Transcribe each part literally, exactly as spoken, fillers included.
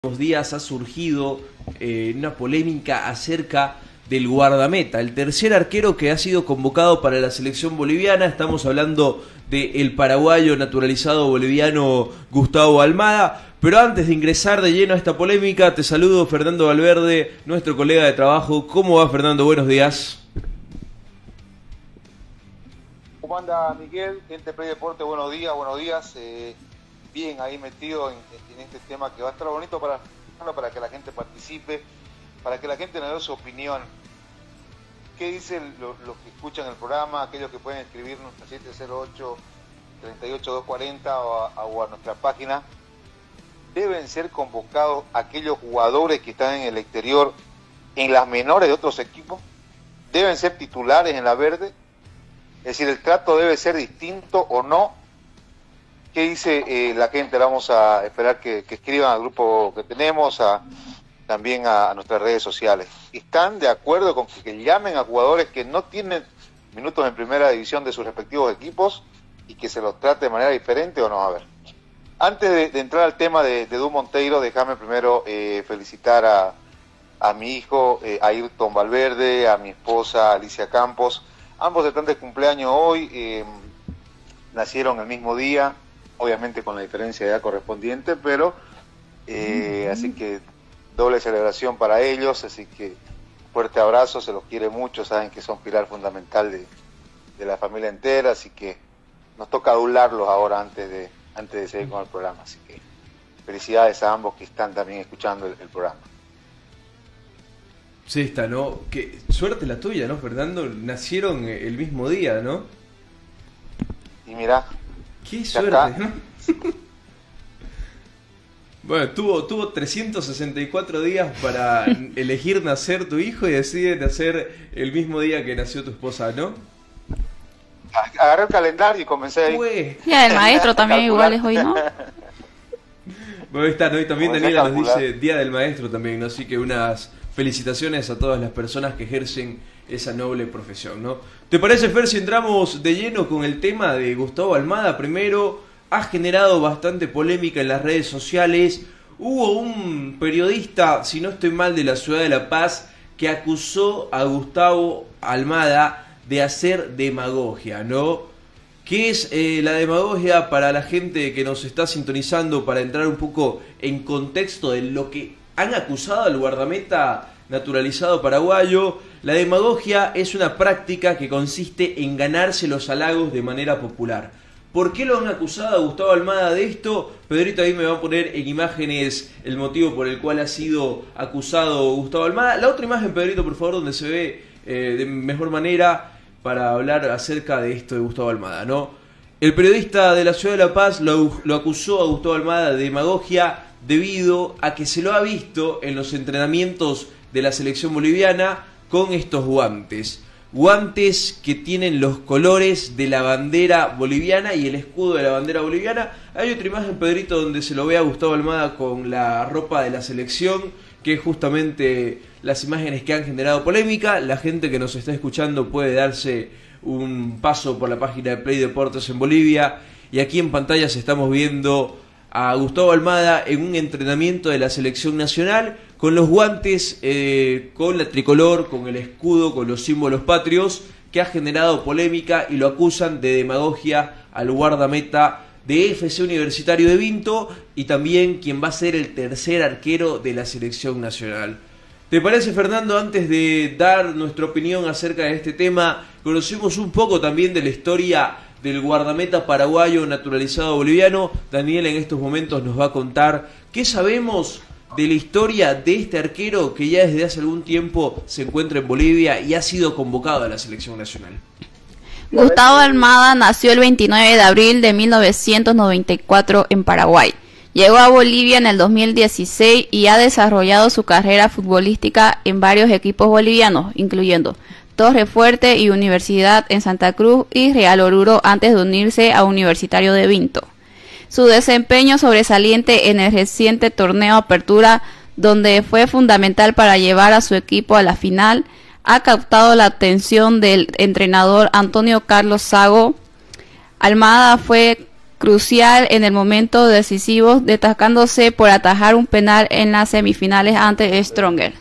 Unos días ha surgido eh, una polémica acerca del guardameta, el tercer arquero que ha sido convocado para la selección boliviana. Estamos hablando del paraguayo naturalizado boliviano Gustavo Almada. Pero antes de ingresar de lleno a esta polémica, te saludo, Fernando Valverde, nuestro colega de trabajo. ¿Cómo va, Fernando? Buenos días. ¿Cómo anda, Miguel? Gente de Play Deporte, buenos días, buenos días. Eh, bien ahí metido en, en este tema que va a estar bonito para, para que la gente participe, para que la gente nos dé su opinión. ¿Qué dicen los, los que escuchan el programa, aquellos que pueden escribirnos a siete cero ocho, tres ocho dos cuatro cero o a, o a nuestra página? ¿Deben ser convocados aquellos jugadores que están en el exterior en las menores de otros equipos? ¿Deben ser titulares en la verde? Es decir, ¿el trato debe ser distinto o no? ¿Qué dice eh, la gente? Vamos a esperar que, que escriban al grupo que tenemos, a, también a, a nuestras redes sociales. ¿Están de acuerdo con que, que llamen a jugadores que no tienen minutos en primera división de sus respectivos equipos y que se los trate de manera diferente o no? A ver. Antes de, de entrar al tema de, de Du Monteiro, déjame primero eh, felicitar a, a mi hijo eh, Ayrton Valverde, a mi esposa Alicia Campos. Ambos están de cumpleaños hoy, eh, nacieron el mismo día, obviamente con la diferencia de edad correspondiente, pero eh, mm-hmm. así que doble celebración para ellos, así que fuerte abrazo, se los quiere mucho, saben que son pilar fundamental de, de la familia entera, así que nos toca adularlos ahora antes de, antes de seguir con el programa, así que felicidades a ambos que están también escuchando el, el programa. Sí, está, ¿no? Qué suerte la tuya, ¿no, Fernando? Nacieron el mismo día, ¿no? Y mirá. Qué suerte, ¿no? Bueno, tuvo, tuvo trescientos sesenta y cuatro días para elegir nacer tu hijo y decide nacer el mismo día que nació tu esposa, ¿no? Agarré el calendario y comencé ahí. Ué. Ya, el maestro también igual es hoy, ¿no? Bueno, ahí está, ¿no? Y también Daniela nos dice Día del Maestro también, ¿no? Así que unas felicitaciones a todas las personas que ejercen esa noble profesión, ¿no? ¿Te parece, Fer, si entramos de lleno con el tema de Gustavo Almada? Primero, ha generado bastante polémica en las redes sociales. Hubo un periodista, si no estoy mal, de la ciudad de La Paz, que acusó a Gustavo Almada de hacer demagogia, ¿no? ¿Qué es eh, la demagogia para la gente que nos está sintonizando, para entrar un poco en contexto de lo que han acusado al guardameta naturalizado paraguayo? La demagogia es una práctica que consiste en ganarse los halagos de manera popular. ¿Por qué lo han acusado a Gustavo Almada de esto? Pedrito ahí me va a poner en imágenes el motivo por el cual ha sido acusado Gustavo Almada. La otra imagen, Pedrito, por favor, donde se ve eh, de mejor manera para hablar acerca de esto de Gustavo Almada, ¿no? El periodista de la ciudad de La Paz lo, lo acusó a Gustavo Almada de demagogia debido a que se lo ha visto en los entrenamientos de la selección boliviana con estos guantes. Guantes que tienen los colores de la bandera boliviana y el escudo de la bandera boliviana. Hay otra imagen, Pedrito, donde se lo ve a Gustavo Almada con la ropa de la selección, que es justamente las imágenes que han generado polémica. La gente que nos está escuchando puede darse un paso por la página de Play Deportes en Bolivia. Y aquí en pantallas estamos viendo a Gustavo Almada en un entrenamiento de la selección nacional con los guantes, eh, con la tricolor, con el escudo, con los símbolos patrios, que ha generado polémica y lo acusan de demagogia al guardameta de F C Universitario de Vinto y también quien va a ser el tercer arquero de la selección nacional. ¿Te parece, Fernando, antes de dar nuestra opinión acerca de este tema, conocemos un poco también de la historia del guardameta paraguayo naturalizado boliviano? Daniel en estos momentos nos va a contar qué sabemos de la historia de este arquero que ya desde hace algún tiempo se encuentra en Bolivia y ha sido convocado a la selección nacional. Gustavo Almada nació el veintinueve de abril de mil novecientos noventa y cuatro en Paraguay. Llegó a Bolivia en el dos mil dieciséis y ha desarrollado su carrera futbolística en varios equipos bolivianos, incluyendo Torre Fuerte y Universidad en Santa Cruz y Real Oruro, antes de unirse a Universitario de Vinto. Su desempeño sobresaliente en el reciente torneo Apertura, donde fue fundamental para llevar a su equipo a la final, ha captado la atención del entrenador Antonio Carlos Sago. Almada fue crucial en el momento decisivo, destacándose por atajar un penal en las semifinales ante Stronger.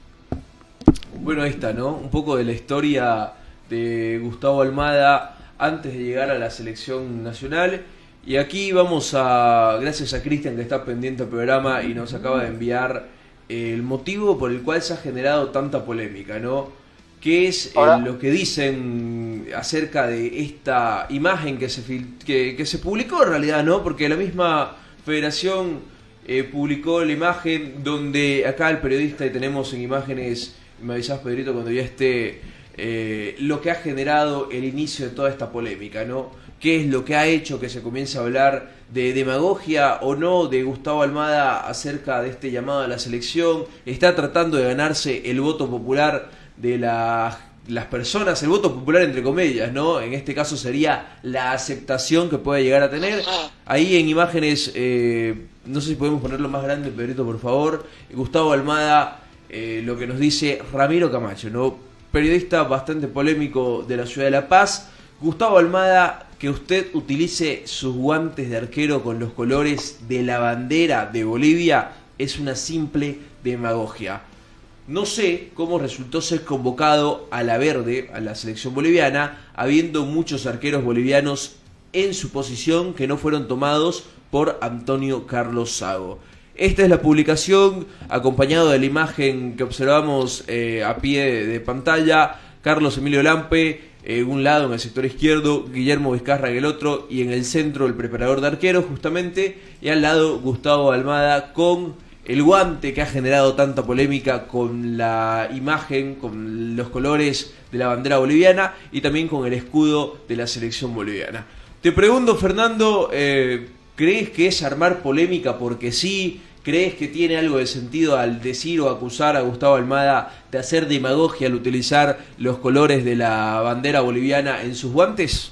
Bueno, ahí está, ¿no? Un poco de la historia de Gustavo Almada antes de llegar a la selección nacional. Y aquí vamos a, gracias a Cristian que está pendiente del programa y nos acaba de enviar el motivo por el cual se ha generado tanta polémica, ¿no? ¿Qué es eh, lo que dicen acerca de esta imagen que se fil que, que se publicó en realidad, ¿no? Porque la misma federación eh, publicó la imagen donde acá el periodista, y tenemos en imágenes, me avisás Pedrito cuando ya esté, eh, lo que ha generado el inicio de toda esta polémica, ¿no? ¿Qué es lo que ha hecho que se comience a hablar de demagogia o no de Gustavo Almada acerca de este llamado a la selección? Está tratando de ganarse el voto popular de la, las personas, el voto popular entre comillas, ¿no? En este caso sería la aceptación que puede llegar a tener. Ahí en imágenes, eh, no sé si podemos ponerlo más grande, Pedrito, por favor. Gustavo Almada, eh, lo que nos dice Ramiro Camacho, ¿no? Periodista bastante polémico de la ciudad de La Paz. Gustavo Almada, que usted utilice sus guantes de arquero con los colores de la bandera de Bolivia es una simple demagogia. No sé cómo resultó ser convocado a la verde, a la selección boliviana, habiendo muchos arqueros bolivianos en su posición que no fueron tomados por Antonio Carlos Sago. Esta es la publicación, acompañado de la imagen que observamos eh, a pie de pantalla. Carlos Emilio Lampe, en un lado en el sector izquierdo, Guillermo Vizcarra en el otro, y en el centro el preparador de arqueros justamente, y al lado Gustavo Almada con el guante que ha generado tanta polémica, con la imagen, con los colores de la bandera boliviana y también con el escudo de la selección boliviana. Te pregunto, Fernando, eh, ¿crees que es armar polémica porque sí? ¿Crees que tiene algo de sentido al decir o acusar a Gustavo Almada de hacer demagogia al utilizar los colores de la bandera boliviana en sus guantes?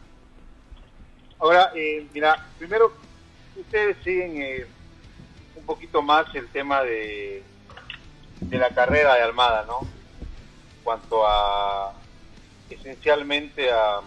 Ahora, eh, mira, primero, ustedes siguen eh, un poquito más el tema de, de la carrera de Almada, ¿no? En cuanto a, esencialmente a,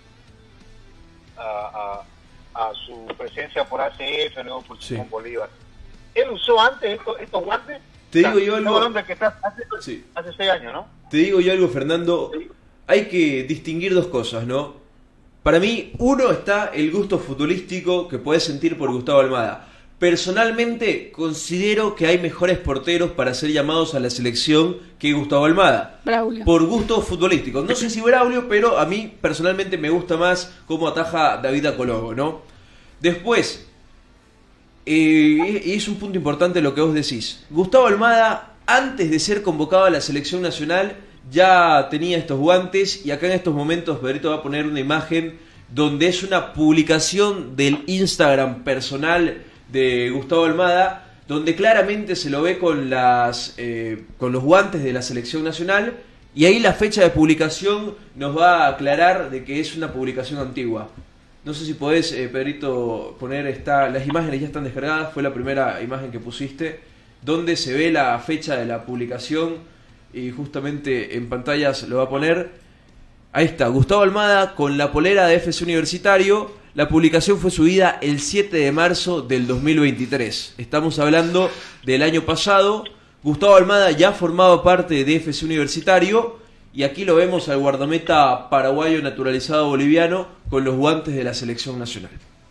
a, a, a su presencia por A C F, ¿no? Por, sí. Con Bolívar. ¿Él usó antes estos, estos guantes? Te digo yo algo. Que está hace, sí. hace seis años, ¿no? Te digo yo algo, Fernando. Sí. Hay que distinguir dos cosas, ¿no? Para mí, uno está el gusto futbolístico que podés sentir por Gustavo Almada. Personalmente, considero que hay mejores porteros para ser llamados a la selección que Gustavo Almada. Braulio. Por gusto futbolístico. No sé si Braulio, pero a mí personalmente me gusta más cómo ataja David Acologo, ¿no? Después, eh, y es un punto importante lo que vos decís. Gustavo Almada, antes de ser convocado a la selección nacional, ya tenía estos guantes, y acá en estos momentos Pedrito va a poner una imagen donde es una publicación del Instagram personal de Gustavo Almada, donde claramente se lo ve con las eh, con los guantes de la selección nacional, y ahí la fecha de publicación nos va a aclarar de que es una publicación antigua. No sé si podés, eh, Pedrito, poner esta, las imágenes ya están descargadas, fue la primera imagen que pusiste, donde se ve la fecha de la publicación, y justamente en pantallas lo va a poner. Ahí está, Gustavo Almada con la polera de F C Universitario. La publicación fue subida el siete de marzo del dos mil veintitrés. Estamos hablando del año pasado. Gustavo Almada ya formaba parte de F C Universitario, y aquí lo vemos al guardameta paraguayo naturalizado boliviano con los guantes de la selección nacional.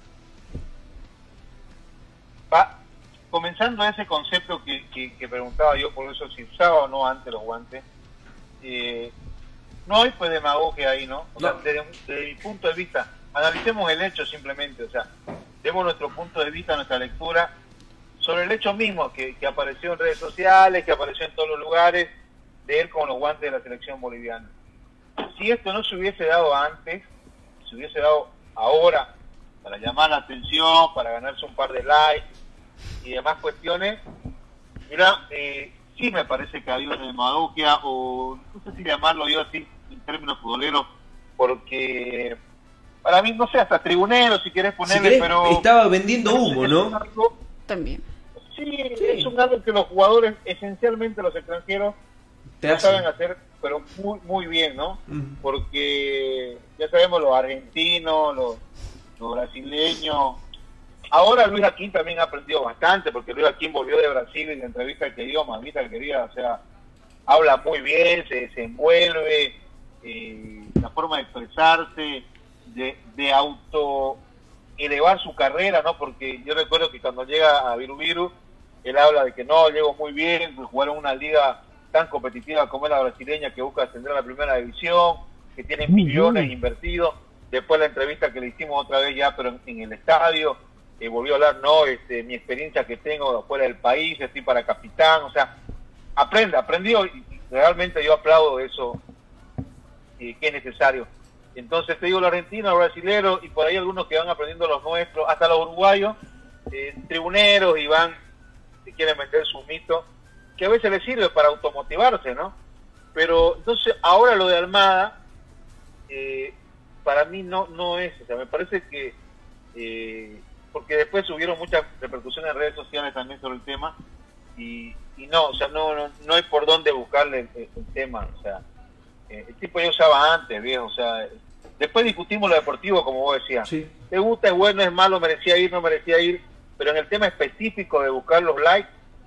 Va, comenzando ese concepto que, que, que preguntaba yo, por eso si usaba o no antes los guantes, eh, no hay pues demagogia ahí, ¿no? O sea, desde, desde mi punto de vista, analicemos el hecho simplemente, o sea, demos nuestro punto de vista, nuestra lectura sobre el hecho mismo que, que apareció en redes sociales, que apareció en todos los lugares, de él con los guantes de la selección boliviana. Si esto no se hubiese dado antes, se hubiese dado ahora, para llamar la atención, para ganarse un par de likes y demás cuestiones, mira, eh, sí me parece que ha habido demagogia, o no sé si llamarlo yo así en términos futboleros, porque para mí, no sé, hasta tribunero si querés ponerle, si querés, pero estaba vendiendo humo, ¿no? Algo, también. Sí, sí, es un algo que los jugadores, esencialmente los extranjeros, lo saben hacer, pero muy muy bien, ¿no? Uh-huh. Porque ya sabemos los argentinos, los, los brasileños. Ahora Luis Aquín también ha aprendido bastante, porque Luis Aquín volvió de Brasil y la entrevista que dio, mamita querida, o sea, habla muy bien, se desenvuelve, eh, la forma de expresarse, de, de auto elevar su carrera, ¿no? Porque yo recuerdo que cuando llega a Virubiru, él habla de que no, llego muy bien, jugar en una liga tan competitiva como es la brasileña, que busca ascender a la primera división, que tiene millones invertidos. Después la entrevista que le hicimos otra vez ya, pero en, en el estadio, eh, volvió a hablar, no, este, mi experiencia que tengo fuera del país, estoy para capitán, o sea, aprende, aprendió, y realmente yo aplaudo eso, eh, que es necesario. Entonces te digo, los argentinos, los brasileños, y por ahí algunos que van aprendiendo los nuestros, hasta los uruguayos, eh, tribuneros, y van, si quieren vender su mito, que a veces les sirve para automotivarse, ¿no? Pero entonces ahora lo de Almada, eh, para mí no no es, o sea, me parece que, eh, porque después hubieron muchas repercusiones en redes sociales también sobre el tema, y, y no, o sea, no, no, no hay por dónde buscarle el, el, el tema, o sea, eh, el tipo ya usaba antes, viejo, o sea, después discutimos lo deportivo, como vos decías, sí. Te gusta, es bueno, es malo, merecía ir, no merecía ir, pero en el tema específico de buscar los likes,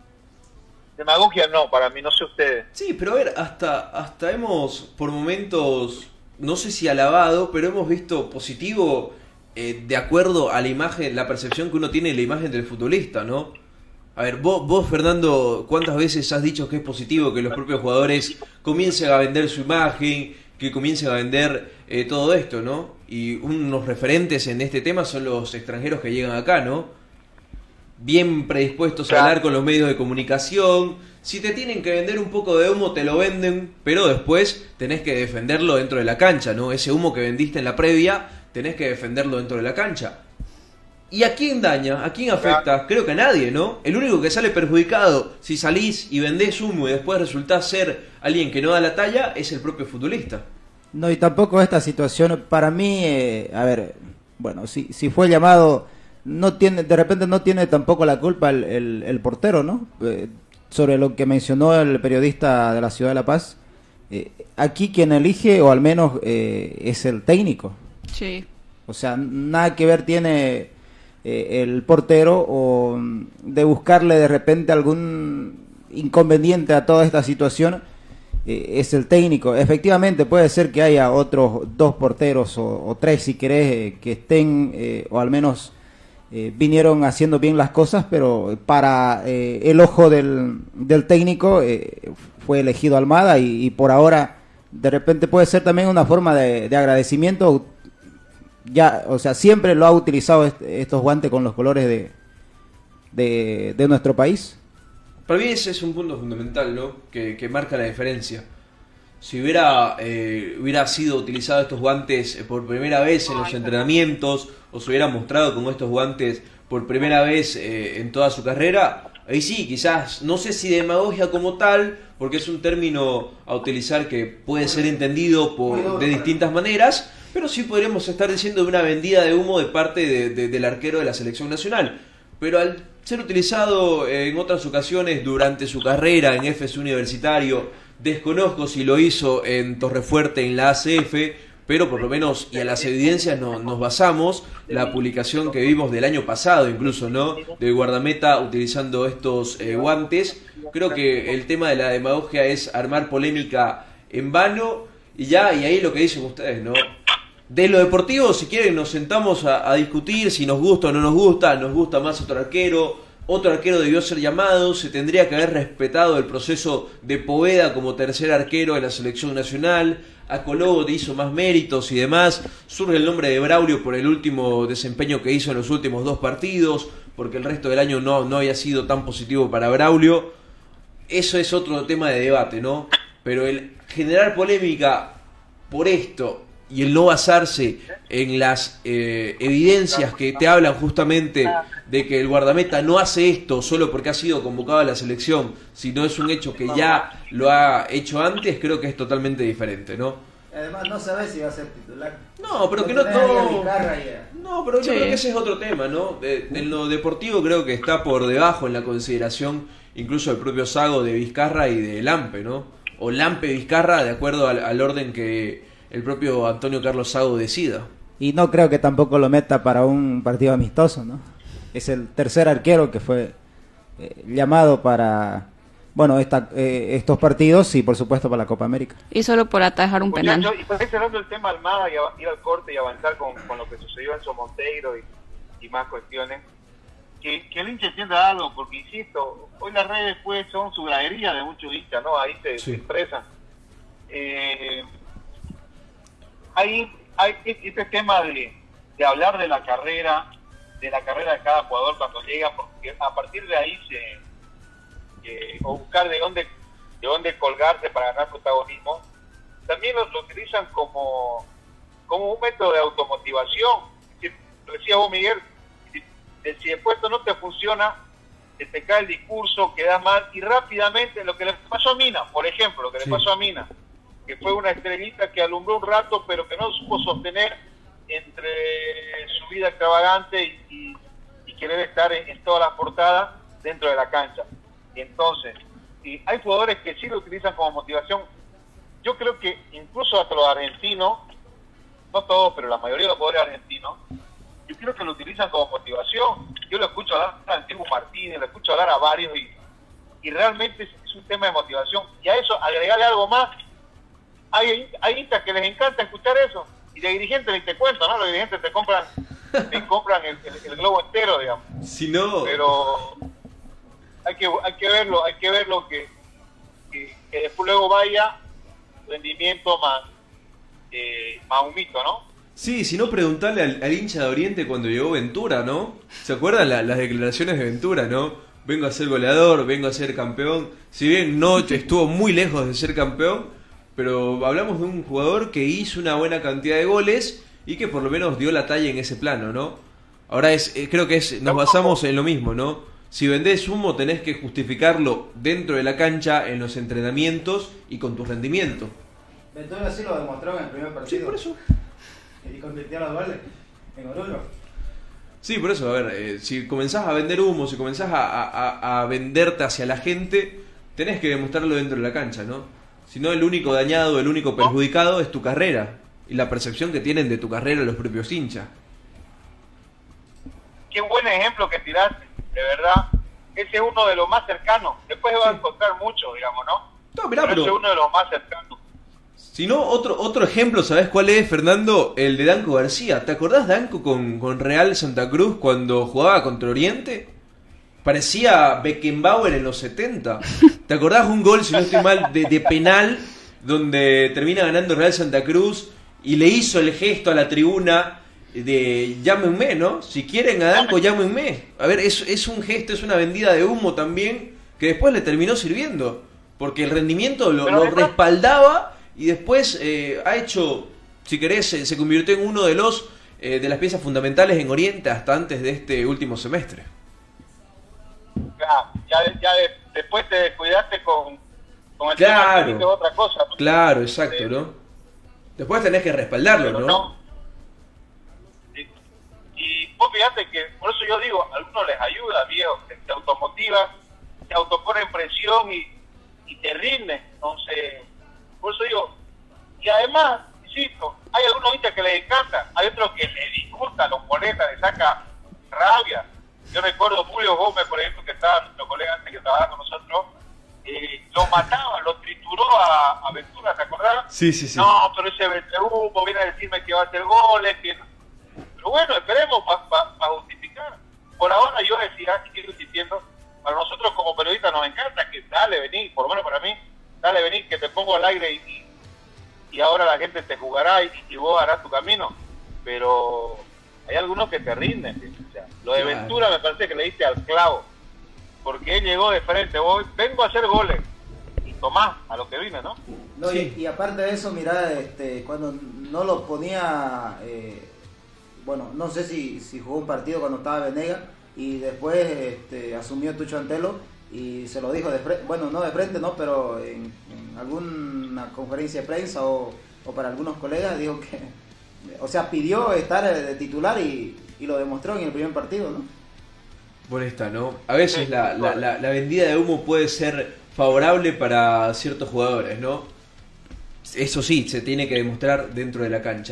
demagogia no, para mí, no sé ustedes. Sí, pero a ver, hasta, hasta hemos por momentos, no sé si alabado, pero hemos visto positivo eh, de acuerdo a la imagen, la percepción que uno tiene de la imagen del futbolista, ¿no? A ver, vos, vos Fernando, ¿cuántas veces has dicho que es positivo que los propios jugadores comiencen a vender su imagen, que comiencen a vender eh, todo esto, ¿no? Y unos referentes en este tema son los extranjeros que llegan acá, ¿no? Bien predispuestos a hablar con los medios de comunicación. Si te tienen que vender un poco de humo, te lo venden, pero después tenés que defenderlo dentro de la cancha, ¿no? Ese humo que vendiste en la previa, tenés que defenderlo dentro de la cancha. ¿Y a quién daña? ¿A quién afecta? Creo que a nadie, ¿no? El único que sale perjudicado si salís y vendés humo y después resultás ser alguien que no da la talla es el propio futbolista. No, y tampoco esta situación, para mí, eh, a ver, bueno, si, si fue llamado, no tiene, de repente no tiene tampoco la culpa el, el, el portero, ¿no? Eh, sobre lo que mencionó el periodista de la Ciudad de La Paz, eh, aquí quien elige, o al menos eh, es el técnico. Sí. O sea, nada que ver tiene eh, el portero o de buscarle de repente algún inconveniente a toda esta situación. Eh, es el técnico. Efectivamente puede ser que haya otros dos porteros o, o tres si querés eh, que estén eh, o al menos eh, vinieron haciendo bien las cosas, pero para eh, el ojo del, del técnico eh, fue elegido Almada y, y por ahora de repente puede ser también una forma de, de agradecimiento. Ya, o sea, siempre lo ha utilizado est estos guantes con los colores de, de, de nuestro país. Para mí ese es un punto fundamental, ¿no? Que, que marca la diferencia. Si hubiera, eh, hubiera sido utilizado estos guantes por primera vez en los entrenamientos, o se hubiera mostrado con estos guantes por primera vez eh, en toda su carrera, ahí sí, quizás, no sé si demagogia como tal, porque es un término a utilizar que puede ser entendido por, de distintas maneras, pero sí podríamos estar diciendo de una vendida de humo de parte de, de, del arquero de la selección nacional. Pero al ser utilizado en otras ocasiones durante su carrera en F C Universitario, desconozco si lo hizo en Torrefuerte en la A C F, pero por lo menos, y a las evidencias no, nos basamos, la publicación que vimos del año pasado incluso, ¿no? De guardameta utilizando estos eh, guantes. Creo que el tema de la demagogia es armar polémica en vano, y ya, y ahí lo que dicen ustedes, ¿no? De lo deportivo, si quieren, nos sentamos a, a discutir si nos gusta o no nos gusta, nos gusta más otro arquero, otro arquero debió ser llamado, se tendría que haber respetado el proceso de Poveda como tercer arquero en la selección nacional, a Colobo te hizo más méritos y demás, surge el nombre de Braulio por el último desempeño que hizo en los últimos dos partidos, porque el resto del año no, no había sido tan positivo para Braulio. Eso es otro tema de debate, ¿no? Pero el generar polémica por esto y el no basarse en las eh, evidencias que te hablan justamente de que el guardameta no hace esto solo porque ha sido convocado a la selección, sino es un hecho que ya lo ha hecho antes, creo que es totalmente diferente, ¿no? Además no sabes si va a ser titular. No, pero que no todo... No, pero yo creo que ese es otro tema, ¿no? De, en lo deportivo creo que está por debajo en la consideración incluso del propio Sago de Vizcarra y de Lampe, ¿no? O Lampe Vizcarra de acuerdo al, al orden que el propio Antonio Carlos Sago decida. y no creo que tampoco lo meta para un partido amistoso, ¿no? Es el tercer arquero que fue eh, llamado para, bueno, esta, eh, estos partidos y por supuesto para la Copa América. Y solo por atajar un penal. Muchacho, y para cerrando el tema Almada y ir al corte y avanzar con, con lo que sucedió en Somonteiro y, y más cuestiones, que, que el hincha entienda algo, porque insisto, hoy las redes pues son su gradería de muchos hinchas, ¿no? Ahí se, sí. se expresan. Eh, hay, hay este tema de, de hablar de la carrera, de la carrera de cada jugador cuando llega, porque a partir de ahí se eh, o buscar de dónde de dónde colgarse para ganar protagonismo, también lo, lo utilizan como como un método de automotivación. Si, lo decía vos, Miguel, si, si después no te funciona, se te cae el discurso, quedas mal, y rápidamente, lo que le pasó a Mina, por ejemplo, lo que sí. le pasó a Mina, que fue una estrellita que alumbró un rato, pero que no supo sostener entre su vida extravagante y, y, y querer estar en, en todas las portadas dentro de la cancha. Y entonces, y hay jugadores que sí lo utilizan como motivación. Yo creo que incluso hasta los argentinos, no todos, pero la mayoría de los jugadores argentinos, yo creo que lo utilizan como motivación. Yo lo escucho hablar a Antiguo Martínez, lo escucho hablar a varios, y, y realmente es, es un tema de motivación. Y a eso, agregarle algo más, hay, hay hinchas que les encanta escuchar eso. Y de dirigentes ni te cuento, ¿no? Los dirigentes te compran te compran el, el, el globo entero, digamos. Si no... Pero hay que hay que verlo, hay que verlo que, que, que después luego vaya rendimiento más, eh, más un mito, ¿no? Sí, si no, preguntarle al, al hincha de Oriente cuando llegó Ventura, ¿no? ¿Se acuerdan la, las declaraciones de Ventura, no? Vengo a ser goleador, vengo a ser campeón. Si bien no estuvo muy lejos de ser campeón, pero hablamos de un jugador que hizo una buena cantidad de goles y que por lo menos dio la talla en ese plano, ¿no? Ahora es, eh, creo que es, nos basamos en lo mismo, ¿no? Si vendés humo tenés que justificarlo dentro de la cancha, en los entrenamientos y con tu rendimiento. Ventura sí lo demostró en el primer partido. Sí, por eso. Y convirtió los goles en Oruro. Sí, por eso, a ver, eh, si comenzás a vender humo, si comenzás a, a, a venderte hacia la gente, tenés que demostrarlo dentro de la cancha, ¿no? Si no, el único dañado, el único perjudicado es tu carrera y la percepción que tienen de tu carrera los propios hinchas. Qué buen ejemplo que tiraste, de verdad. Ese es uno de los más cercanos. Después sí. va a encontrar mucho, digamos, ¿no? No, mirá, pero, pero ese es uno de los más cercanos. Si no, otro otro ejemplo, ¿sabés cuál es, Fernando? El de Danco García. ¿Te acordás de Danco con, con Real Santa Cruz cuando jugaba contra Oriente? Parecía Beckenbauer en los setenta. ¿Te acordás un gol, si no estoy mal, de, de penal, donde termina ganando Real Santa Cruz y le hizo el gesto a la tribuna de llámenme, ¿no? Si quieren a Danco, llámenme. A ver, es, es un gesto, es una vendida de humo también, que después le terminó sirviendo, porque el rendimiento lo, lo respaldaba y después eh, ha hecho, si querés, se, se convirtió en uno de los eh, de las piezas fundamentales en Oriente hasta antes de este último semestre. Claro, ya, ya de, después te descuidaste con, con el claro, tema de otra cosa, ¿no? Claro, exacto, sí. ¿no? Después tenés que respaldarlo, ¿no? no. Y, y vos fíjate que, por eso yo digo, a algunos les ayuda, viejo, que te automotiva, te autoponen presión y, y te rinde. Entonces, por eso digo, y además, insisto, hay algunos hinchas que les encanta, hay otros que le disgustan, los molesta, les saca rabia. Yo recuerdo Julio Gómez, por ejemplo, que estaba nuestro colega antes que trabajaba con nosotros, eh, lo mataba, lo trituró a, a Ventura, ¿te acordás? Sí, sí, sí. No, pero ese Ventura viene a decirme que va a hacer goles, que... Pero bueno, esperemos para pa, pa justificar. Por ahora yo decía, y sigo insistiendo, para nosotros como periodistas nos encanta que dale, vení, por lo menos para mí, dale, vení, que te pongo al aire y, y, y ahora la gente te jugará y, y vos harás tu camino. Pero hay algunos que te rinden, ¿sí? O sea, lo de Ventura me parece que le diste al clavo, porque él llegó de frente, voy, vengo a hacer goles, y tomás a lo que vine, ¿no? No, sí. y, y aparte de eso, mirá, este, cuando no lo ponía, eh, bueno, no sé si, si jugó un partido cuando estaba Venegas, y después este, asumió Tucho Antelo, y se lo dijo de frente, bueno, no de frente, no, pero en, en alguna conferencia de prensa o, o para algunos colegas, dijo que, o sea, pidió estar de titular y, y lo demostró en el primer partido, ¿no? Por esta, ¿no? A veces la, la, la, la vendida de humo puede ser favorable para ciertos jugadores, ¿no? Eso sí, se tiene que demostrar dentro de la cancha.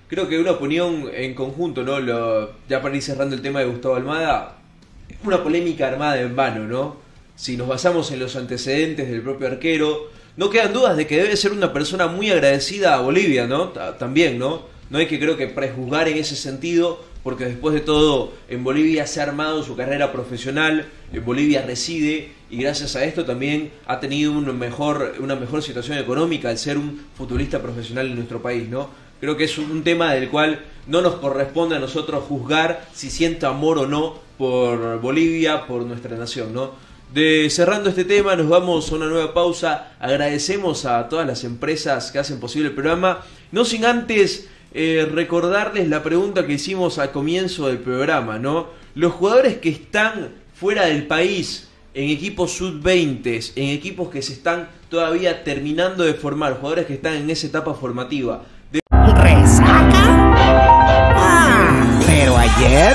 creo que una opinión en conjunto, ¿no? Lo, ya para ir cerrando el tema de Gustavo Almada, una polémica armada en vano, ¿no? Si nos basamos en los antecedentes del propio arquero, no quedan dudas de que debe ser una persona muy agradecida a Bolivia, ¿no? También, ¿no? No hay que, creo que, prejuzgar en ese sentido, porque después de todo en Bolivia se ha armado su carrera profesional, en Bolivia reside y gracias a esto también ha tenido una mejor, una mejor situación económica al ser un futbolista profesional en nuestro país, ¿no? Creo que es un tema del cual no nos corresponde a nosotros juzgar si siente amor o no por Bolivia, por nuestra nación, ¿no? De, cerrando este tema, nos vamos a una nueva pausa. Agradecemos a todas las empresas que hacen posible el programa, no sin antes eh, recordarles la pregunta que hicimos al comienzo del programa, ¿no? Los jugadores que están fuera del país, en equipos sub veinte, en equipos que se están todavía terminando de formar, jugadores que están en esa etapa formativa. De... ¿Resaca? Ah, pero ayer...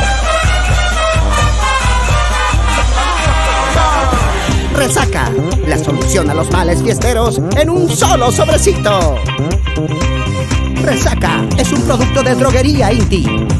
Resaca, la solución a los males fiesteros en un solo sobrecito. Resaca es un producto de droguería Inti.